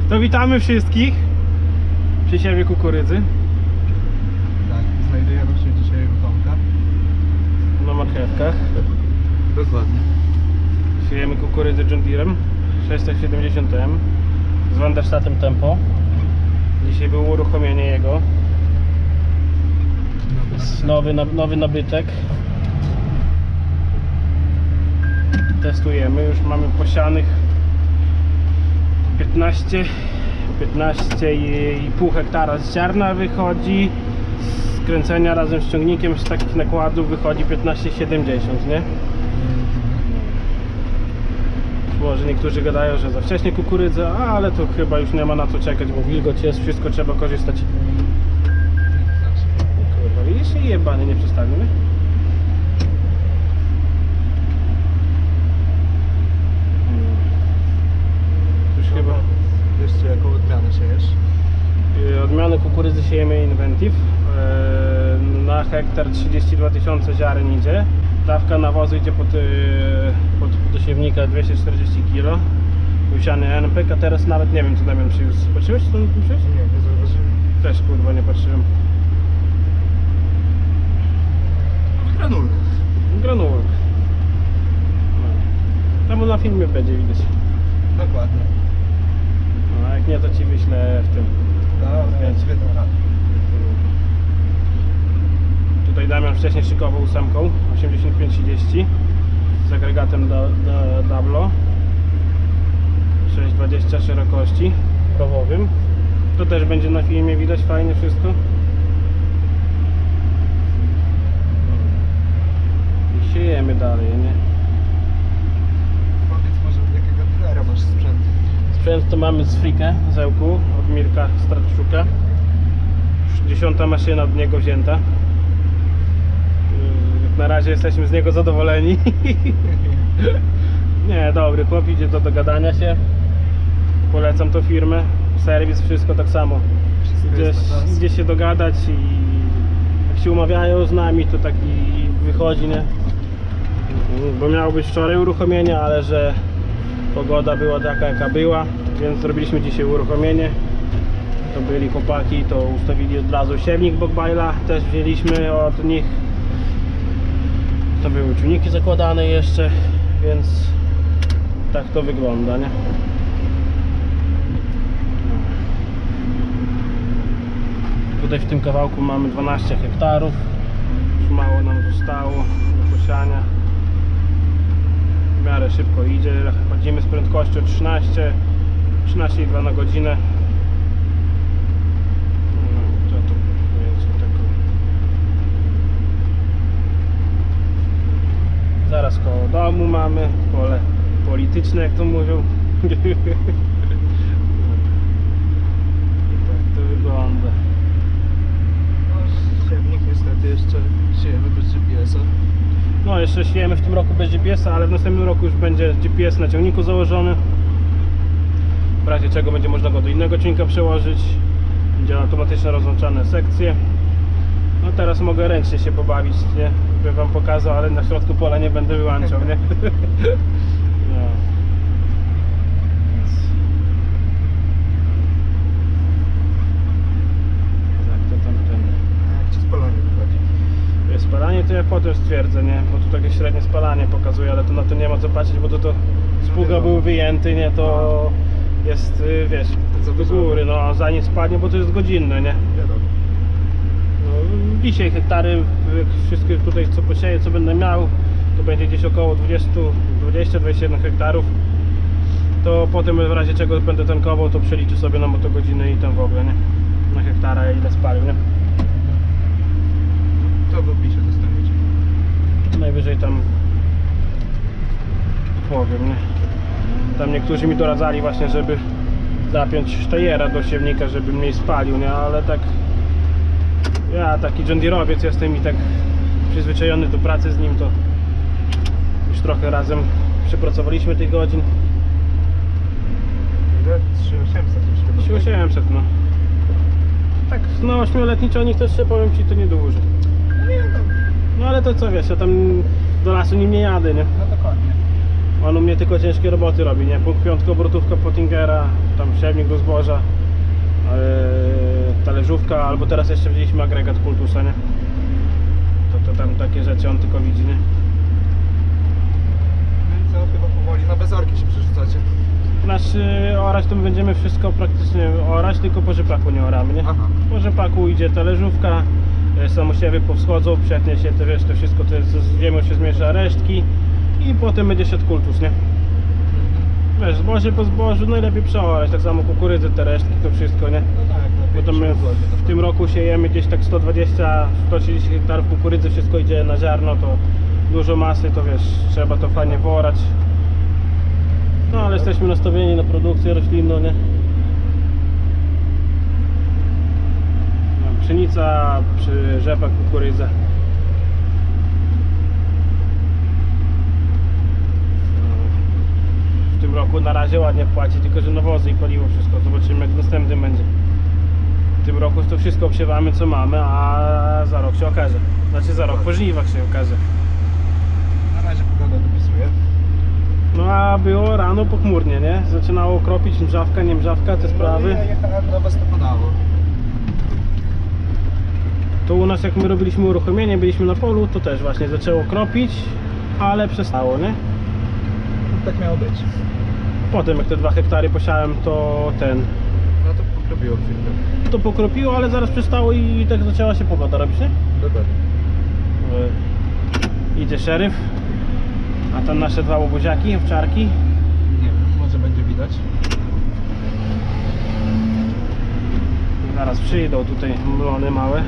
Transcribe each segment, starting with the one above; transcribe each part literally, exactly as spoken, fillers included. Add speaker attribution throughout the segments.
Speaker 1: To witamy wszystkich przy siewie kukurydzy.
Speaker 2: Tak, znajdujemy się dzisiaj w Tomka.
Speaker 1: Na marchewkach.
Speaker 2: Dokładnie.
Speaker 1: Siejemy kukurydzę John Deerem sześćset siedemdziesiąt M z Wanderstatem Tempo. Dzisiaj było uruchomienie jego. Nowy, nowy nabytek. Testujemy, już mamy posianych piętnaście, piętnaście i pół hektara z ziarna wychodzi. Z kręcenia razem z ciągnikiem z takich nakładów wychodzi piętnaście siedemdziesiąt, nie? Może niektórzy gadają, że za wcześnie kukurydza, ale to chyba już nie ma na co czekać, bo wilgoć jest, wszystko trzeba korzystać. Kurwa, widzisz, i jebany nie przestawił, nie? Już chyba...
Speaker 2: Jeszcze jaką odmianę siejesz?
Speaker 1: Odmiany kukurydzy siejemy Inventive. Na hektar trzydzieści dwa tysiące ziaren idzie. Dawka nawozu idzie pod, pod do siewnika dwieście czterdzieści kilo. Usiany N P K, a teraz nawet nie wiem, co Damian przywiózł. Patrzyłeś, co tam przywiózł?
Speaker 2: Nie, nie zauważyłem.
Speaker 1: Też kurwa nie patrzyłem.
Speaker 2: Granul.
Speaker 1: Granułek. No. Tam na filmie będzie widać.
Speaker 2: Dokładnie.
Speaker 1: No, a jak nie, to ci wyślę w tym.
Speaker 2: Dobra, ja ci wydą radę.
Speaker 1: Tutaj Damian wcześniej szykował ósemką osiemdziesiąt pięć trzydzieści z agregatem do, do Dablo sześć dwadzieścia szerokości prowowym. To też będzie na filmie widać fajnie wszystko. I siejemy dalej, nie?
Speaker 2: Powiedz może, jakiego dealera masz sprzęt?
Speaker 1: Sprzęt to mamy z Frikę, z Ełku, od Mirka Stratszuka. Już dziesiąta maszyna od niego wzięta. Na razie jesteśmy z niego zadowoleni. Nie, dobry chłop, idzie do dogadania się. Polecam tą firmę. Serwis, wszystko tak samo. Gdzieś, gdzieś się dogadać i jak się umawiają z nami, to taki wychodzi, nie? Bo miało być wczoraj uruchomienie, ale że pogoda była taka jaka była, więc zrobiliśmy dzisiaj uruchomienie. To byli chłopaki, to ustawili od razu siewnik Bogbajla, też wzięliśmy od nich. To były czujniki zakładane jeszcze, więc tak to wygląda, nie? Tutaj w tym kawałku mamy dwanaście hektarów. Już mało nam zostało do posiania. W miarę szybko idzie. Chodzimy z prędkością trzynaście, trzynaście i dwa na godzinę. No, to tu mniej więcej tak. Zaraz koło domu mamy pole polityczne, jak to mówią. I tak to wygląda.
Speaker 2: Siewnik niestety jeszcze siejemy bez G P S-a.
Speaker 1: No jeszcze siejemy w tym roku bez G P S-a, ale w następnym roku już będzie G P S na ciągniku założony. W razie czego będzie można go do innego ciągnika przełożyć. Będzie automatycznie rozłączane sekcje. No teraz mogę ręcznie się pobawić, nie? Bym wam pokazał, ale na środku pola nie będę wyłączał, nie? No. Więc... Tak, to tam ten...
Speaker 2: A jak ci spalanie wychodzi?
Speaker 1: Spalanie to ja potem stwierdzę, nie? Bo tu takie średnie spalanie pokazuje, ale to na to nie ma co patrzeć, bo to, to z pługa był wyjęty, nie? To jest, wiesz, do góry, no zanim spadnie, bo to jest godzinne, nie?
Speaker 2: Wiadomo.
Speaker 1: No, dzisiaj hektary, wszystkie tutaj co posieję, co będę miał, to będzie gdzieś około dwadzieścia do dwudziestu jeden hektarów. To potem w razie czego będę tankował, to przeliczę sobie na motogodziny i tam w ogóle, nie? Na hektara ile spalił, nie?
Speaker 2: To w opisie dostaniecie.
Speaker 1: Najwyżej tam powiem, nie? Tam niektórzy mi doradzali właśnie, żeby zapiąć sztajera do siewnika, żeby mniej spalił, nie? Ale tak ja taki John Deere'owiec jestem i tak przyzwyczajony do pracy z nim, to już trochę razem przepracowaliśmy tych godzin.
Speaker 2: Ile? trzy tysiące osiemset już chyba.
Speaker 1: trzy tysiące osiemset, no. Tak, no ośmioletni ciągnik to jeszcze powiem ci, to nie duży.
Speaker 2: No nie no.
Speaker 1: No ale to co wiesz, ja tam do lasu nim nie jadę, nie?
Speaker 2: No dokładnie.
Speaker 1: On u mnie tylko ciężkie roboty robi, nie? Punkt piątka, obrotówka Pottingera, tam siewnik do zboża, yy, talerzówka, albo teraz jeszcze wzięliśmy agregat Kultusa, nie? To, to tam takie rzeczy on tylko widzi, nie?
Speaker 2: No i co, chyba powoli na bezorki się przerzucacie.
Speaker 1: Nasz yy, orać to my będziemy wszystko praktycznie orać, tylko po rzepaku nie oramy, nie?
Speaker 2: Aha.
Speaker 1: Po rzepaku idzie talerzówka, yy, samosiewy powschodzą, przetnie się, to wiesz, to wszystko, to jest, z ziemią się zmiesza resztki i potem będzie szedł Kultus, nie? Wiesz, zboże po zbożu najlepiej przeorać, tak samo kukurydzy, te resztki, to wszystko, nie?
Speaker 2: No tak,
Speaker 1: Bo to my w, w tym roku siejemy gdzieś tak sto dwadzieścia do stu trzydziestu hektarów kukurydzy, wszystko idzie na ziarno, to dużo masy, to wiesz, trzeba to fajnie worać. No ale jesteśmy nastawieni na produkcję roślinną, nie? No, pszenica, przy rzepak, kukurydza. W tym roku na razie ładnie płaci, tylko że nawozy i paliwo wszystko, zobaczymy jak w następnym będzie. W tym roku to wszystko obsiewamy co mamy, a za rok się okaże. Znaczy za rok po żniwach się okaże.
Speaker 2: Na razie pogoda dopisuje.
Speaker 1: No a było rano pochmurnie, nie? Zaczynało kropić mrzawka, nie mrzawka, te sprawy.
Speaker 2: No, ja jechałem do was, to padało.
Speaker 1: To u nas jak my robiliśmy uruchomienie, byliśmy na polu, to też właśnie zaczęło kropić, ale przestało, nie?
Speaker 2: No, tak miało być.
Speaker 1: Potem jak te dwa hektary posiałem, to ten,
Speaker 2: No to pokropiło chwilkę.
Speaker 1: to pokropiło, ale zaraz przestało i tak zaczęła się pogoda robić, nie?
Speaker 2: Dokładnie.
Speaker 1: Yy, Idzie szeryf, a tam nasze dwa łobuziaki, owczarki.
Speaker 2: Nie wiem, może będzie widać.
Speaker 1: Zaraz przyjdą tutaj mlony małe.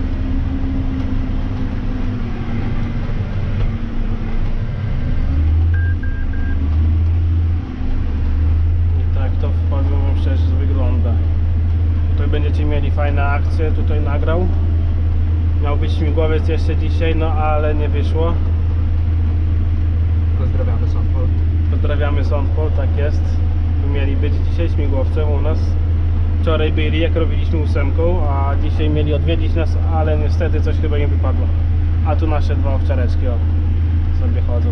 Speaker 1: I tak to powiem wam szczerze wygląda. Tutaj będziecie mieli fajne akcje, tutaj nagrał. Miał być śmigłowiec jeszcze dzisiaj, no ale nie wyszło.
Speaker 2: Pozdrawiamy Sądpol.
Speaker 1: Pozdrawiamy Sądpol, tak jest. Mieli być dzisiaj śmigłowcem u nas. Wczoraj byli, jak robiliśmy ósemką, a dzisiaj mieli odwiedzić nas, ale niestety coś chyba im wypadło. A tu nasze dwa owczareczki, o, sobie chodzą.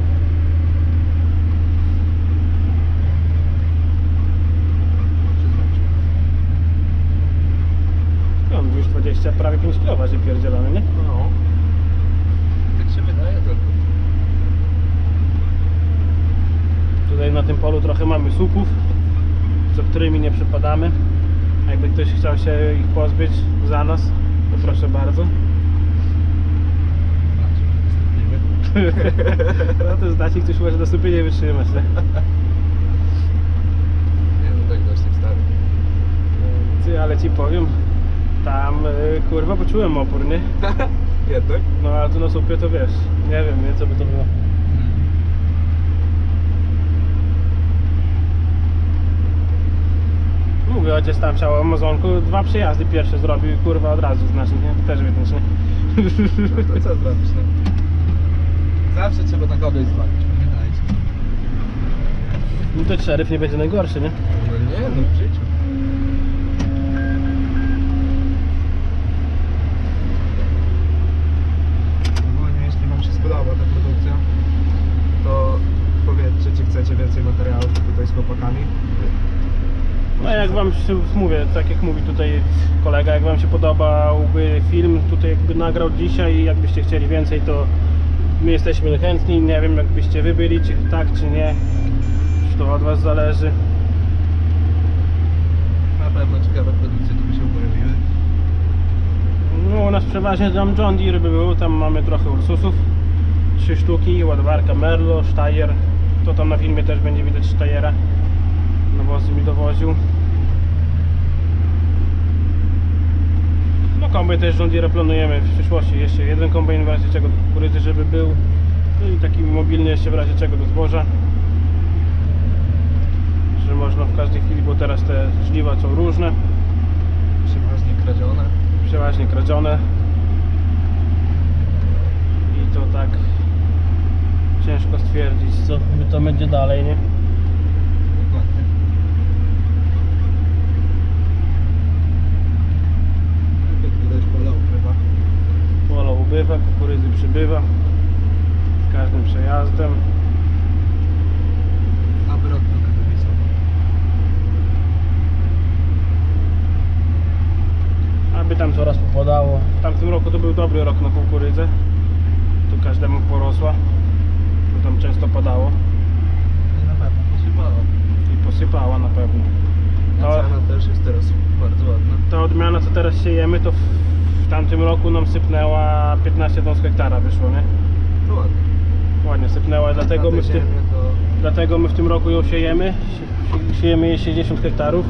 Speaker 1: No, już dwadzieścia, prawie pięć kilo waży pierdzielony, nie?
Speaker 2: No. Tak się wydaje tylko.
Speaker 1: Tutaj na tym polu trochę mamy słupów, za którymi nie przepadamy. A jakby ktoś chciał się ich pozbyć za nas, to proszę bardzo. No to znaczy, ktoś może do słupy nie wytrzymać, nie?
Speaker 2: Nie, no tak dość stary.
Speaker 1: Ty, ale ci powiem, tam y, kurwa poczułem opór, nie?
Speaker 2: Jednak?
Speaker 1: No a tu na słupie to wiesz, nie wiem, nie, co by to było. Mówię, ojciec tam chciał o Amazonku, dwa przejazdy pierwsze zrobił i kurwa od razu znaczy, nie? Też wytyczny.
Speaker 2: No to co zrobić, no? Zawsze trzeba na kogoś zwalić, pamiętajcie.
Speaker 1: No to szeryf nie będzie najgorszy, nie?
Speaker 2: No nie, no w życiu. Ogólnie jeśli wam się spodoba ta produkcja, to powiedzcie, czy chcecie więcej materiałów tutaj z chłopakami.
Speaker 1: No jak wam się, mówię, tak jak mówi tutaj kolega, jak wam się podobałby film tutaj jakby nagrał dzisiaj i jakbyście chcieli więcej, to my jesteśmy chętni, nie wiem jakbyście wy byli, czy tak, czy nie, czy to od was zależy.
Speaker 2: Na pewno ciekawe produkcje tu by się pojawiły.
Speaker 1: No u nas przeważnie tam John Deere by był, tam mamy trochę Ursusów, trzy sztuki, ładowarka Merlo, Steyr, to tam na filmie też będzie widać Steyra, nawozy mi dowoził. No kombajn też John Deere planujemy w przyszłości, jeszcze jeden kombajn w razie czego do kukurydzy, żeby był, no i taki mobilny jeszcze w razie czego do zboża, że można w każdej chwili, bo teraz te żniwa są różne,
Speaker 2: Przeważnie kradzione.
Speaker 1: przeważnie kradzione i to tak ciężko stwierdzić, co to będzie dalej, nie?
Speaker 2: Dokładnie. Jak widać, pola ukrywa.
Speaker 1: Pola ubywa, kukurydzy przybywa z każdym przejazdem. tam coraz popadało. W tamtym roku to był dobry rok na kukurydzę. Tu każdemu porosła, bo tam często padało
Speaker 2: I na pewno posypało.
Speaker 1: i posypała na pewno.
Speaker 2: A
Speaker 1: To,
Speaker 2: cena też jest teraz bardzo ładna.
Speaker 1: ta odmiana, co teraz siejemy, to w, w tamtym roku nam sypnęła piętnaście ton z hektara wyszło, nie?
Speaker 2: To ładnie.
Speaker 1: Ładnie sypnęła, dlatego
Speaker 2: Na
Speaker 1: my, w
Speaker 2: tej
Speaker 1: tym,
Speaker 2: ziemi to...
Speaker 1: dlatego my w tym roku ją siejemy. Sie- Siejemy jej sześćdziesiąt hektarów.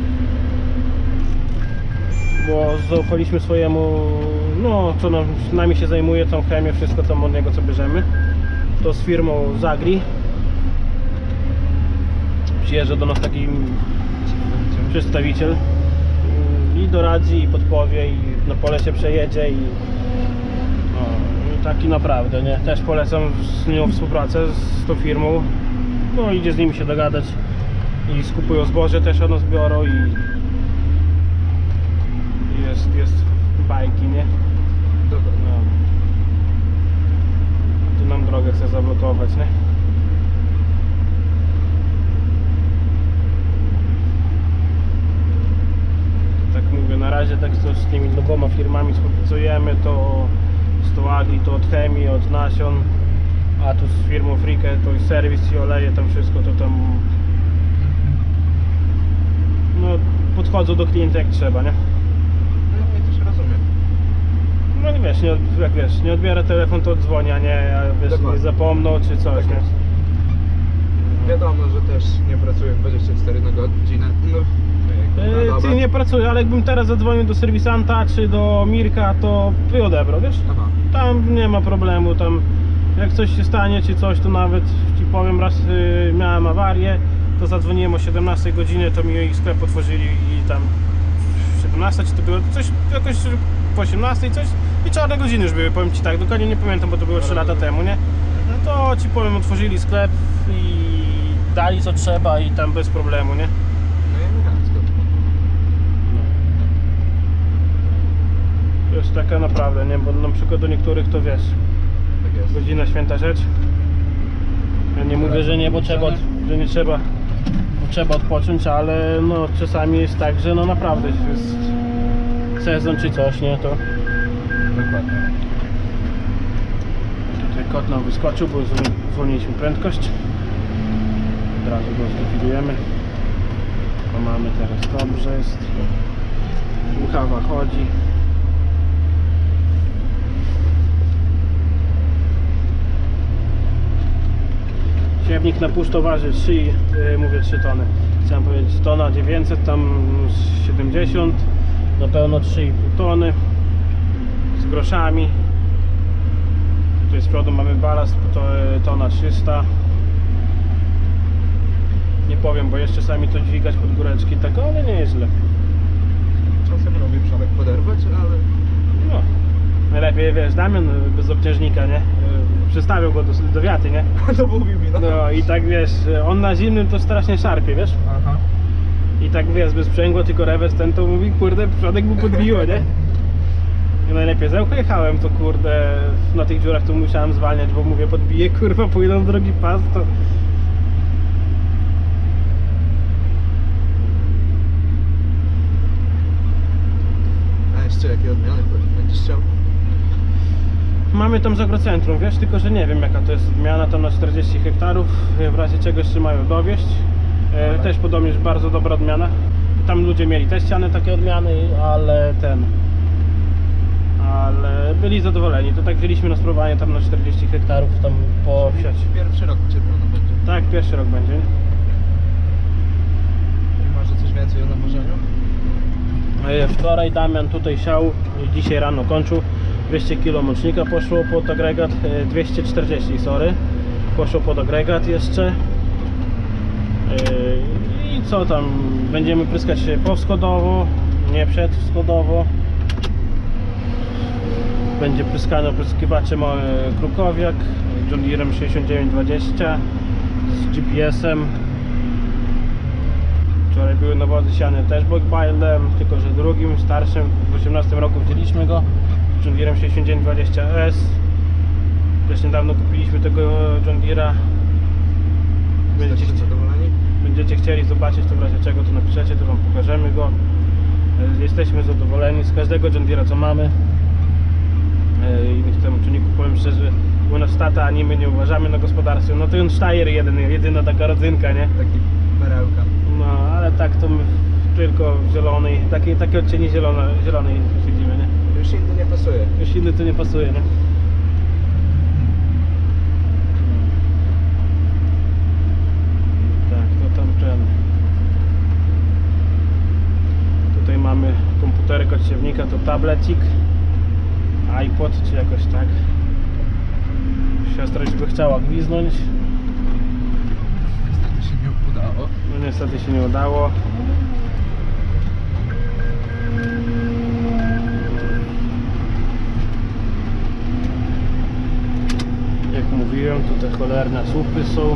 Speaker 1: Bo zaufaliśmy swojemu, no co nam, nami się zajmuje, tą chemię, wszystko tam od niego co bierzemy. To z firmą Zagri. Przyjeżdża do nas taki przedstawiciel i doradzi, i podpowie, i na pole się przejedzie i, no, i taki naprawdę, nie? Też polecam z nią współpracę, z tą firmą. No idzie z nimi się dogadać i skupują zboże, też od nas biorą i jest, jest bajki, nie?
Speaker 2: Dobra.
Speaker 1: No. Tu nam drogę chce zablokować, nie? Tak mówię, na razie tak to z tymi oboma firmami współpracujemy, to z tą Agri, to od chemii, od nasion, a tu z firmą Frike to i serwis i oleje, tam wszystko to tam no podchodzą do klienta jak trzeba, nie?
Speaker 2: No i też rozumiem.
Speaker 1: No nie wiesz, nie, od- jak wiesz, nie odbiera telefon, to dzwoni, a nie, a wiesz,
Speaker 2: Dokładnie.
Speaker 1: nie zapomną czy coś,
Speaker 2: Tak
Speaker 1: nie?
Speaker 2: jest. Wiadomo, że też nie pracuję dwadzieścia cztery na godzinę. No, na
Speaker 1: Yy,
Speaker 2: dobę.
Speaker 1: Ty nie pracuję, ale jakbym teraz zadzwonił do serwisanta czy do Mirka, to by odebrał, wiesz?
Speaker 2: Aha.
Speaker 1: Tam nie ma problemu, tam jak coś się stanie czy coś, to nawet ci powiem, raz yy, miałem awarię, to zadzwoniłem o siedemnastej godzinie, to mi ich sklep otworzyli i tam siedemnasta czy to było coś jakoś po osiemnastej coś i czarne godziny już były, powiem ci tak, dokładnie nie pamiętam, bo to było trzy lata temu, nie? No to ci powiem, otworzyli sklep i dali co trzeba i tam bez problemu, nie?
Speaker 2: No i elegancko.
Speaker 1: To jest taka naprawdę, nie? Bo na przykład do niektórych to wiesz,
Speaker 2: Tak jest.
Speaker 1: godzina święta rzecz. Ja nie mówię, że nie, bo trzeba, od- że nie trzeba, bo trzeba odpocząć, ale no czasami jest tak, że no naprawdę jest sezon czy coś, nie? To
Speaker 2: Dokładnie.
Speaker 1: tutaj kot nam wyskoczył, bo zw- zwolniliśmy prędkość. Od razu go zlikwidujemy. To mamy teraz, dobrze jest. Buchawa chodzi. Siewnik na puszto waży trzy, yy, mówię trzy tony. Chciałem powiedzieć tona dziewięćset, tam siedemdziesiąt, na pełno trzy i pół tony z groszami. Tutaj z przodu mamy balast, to yy, tona trzysta. Nie powiem, bo jeszcze czasami to dźwigać pod góreczki, tak, ale nie jest źle.
Speaker 2: Czasem robię przodek poderwać, ale...
Speaker 1: No. Najlepiej, wiesz, Damian bez obciążnika, nie? Yy, Przystawił go do, do wiaty, nie?
Speaker 2: to mówi mi, no.
Speaker 1: No i tak wiesz, on na zimnym to strasznie szarpie, wiesz?
Speaker 2: Aha.
Speaker 1: I tak wiesz, bez sprzęgła, tylko rewers ten to mówi, kurde, przodek mu podbiło, nie? I najlepiej zełko jechałem, to kurde, na tych dziurach to musiałem zwalniać, bo mówię, podbiję, kurwa, pójdę na drugi pas, to...
Speaker 2: A jeszcze jakie odmiany będziesz chciał?
Speaker 1: Mamy tam z agrocentrum, wiesz, tylko że nie wiem jaka to jest odmiana, tam na czterdzieści hektarów, w razie czego jeszcze mają dowieść. E, też podobnie jest bardzo dobra odmiana. Tam ludzie mieli też ściany takie odmiany, ale ten... Ale byli zadowoleni, to tak wzięliśmy na spróbowanie tam na czterdzieści hektarów, tam po wsiać.
Speaker 2: Pierwszy rok czepiony będzie.
Speaker 1: Tak, pierwszy rok będzie.
Speaker 2: I może coś więcej o nawożeniu?
Speaker 1: E, Wczoraj Damian tutaj siał, dzisiaj rano kończył. dwieście kilo mocznika poszło pod agregat, e, dwieście czterdzieści, sorry. Poszło pod agregat jeszcze. E, I co tam, będziemy pryskać powschodowo, nie przedwschodowo. Będzie pryskany opryskiwaczem e, Krukowiak, John Deerem sześćdziesiąt dziewięć dwadzieścia z G P S-em. Wczoraj były nawozy siane też Bogbildem, tylko że drugim, starszym, w osiemnastym roku wzięliśmy go, John Deerem sześćdziesiąt dziewięć dwadzieścia S. Też niedawno kupiliśmy tego John Deera. Będziecie,
Speaker 2: Jesteście
Speaker 1: chci-
Speaker 2: zadowoleni?
Speaker 1: będziecie chcieli zobaczyć, to w razie czego to napiszecie, to wam pokażemy go. E, Jesteśmy zadowoleni z każdego John Deere'a, co mamy. E, I w tym czynniku, powiem szczerze, u nas tata ani my nie uważamy na gospodarstwie. No ten Steyr jeden, jedyna taka rodzynka, nie?
Speaker 2: Taki perełka.
Speaker 1: No, ale tak to my tylko w zielonej, takiej, takie odcienie zielone, zielonej siedzimy, nie?
Speaker 2: Już inny nie pasuje.
Speaker 1: Już inny to nie pasuje, nie? Tak, to tam ten. Tutaj mamy komputerek od siewnika, to tablecik, iPod czy jakoś tak. Siostra już by chciała gwiznąć,
Speaker 2: Niestety się nie udało.
Speaker 1: no niestety się nie udało. Jak mówiłem, tutaj cholerne słupy są.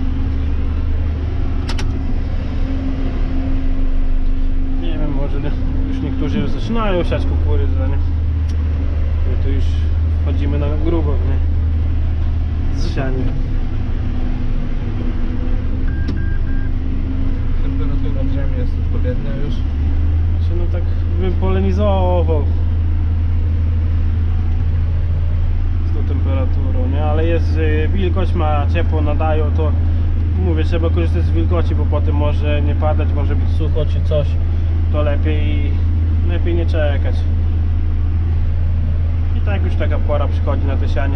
Speaker 1: Nie wiem, może nie, już niektórzy zaczynają siać kukurydzę, nie? My tu już wchodzimy na grubo, nie? Z sianiem.
Speaker 2: Temperatura w ziemi jest odpowiednia już.
Speaker 1: Znaczy, no tak bym polenizował z tą temperaturą, nie? Ale jest y, wilgoć, ma ciepło, nadają, to mówię, trzeba korzystać z wilgoci, bo potem może nie padać, może być sucho czy coś, to lepiej lepiej nie czekać. I tak już taka pora przychodzi na te sianie.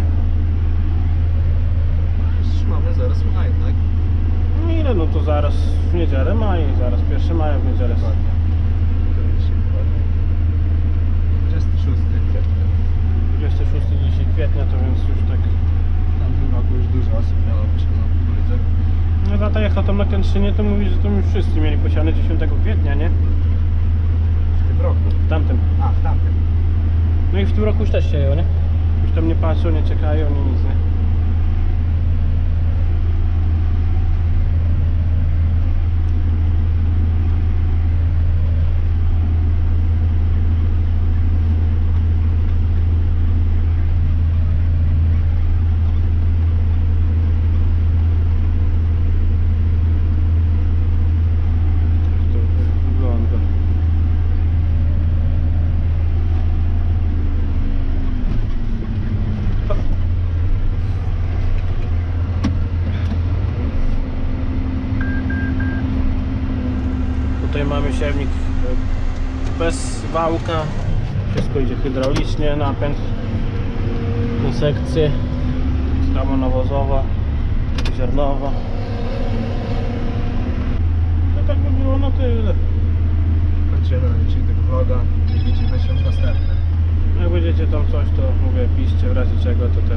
Speaker 2: Już mamy zaraz maj, tak?
Speaker 1: No ile? No to zaraz w niedzielę maj, zaraz pierwszego maja w niedzielę.
Speaker 2: dwudziestego szóstego kwietnia.
Speaker 1: dwudziestego szóstego dzisiaj kwietnia, to więc już tak.
Speaker 2: W tamtym roku już dużo osób miało posiadaną kukurydzę.
Speaker 1: No tata jechał tam na Kętrzynie, to mówi, że to już wszyscy mieli posiane dziesiątego kwietnia, nie?
Speaker 2: W tym roku.
Speaker 1: W tamtym.
Speaker 2: A, w tamtym.
Speaker 1: No i w tym roku już też sieją, nie? Już tam nie patrzą, nie czekają, nie nic, nie? Tak to wygląda. Tutaj mamy siewnik e, bez wałka, wszystko idzie hydraulicznie, napęd na sekcję, strama nawozowa, ziarnowa. No tak by było na tyle.
Speaker 2: Kończymy na dzisiaj tego vloga i widzimy się w następnym.
Speaker 1: Jak będziecie tam coś, to mówię, piszcie w razie czego, to ten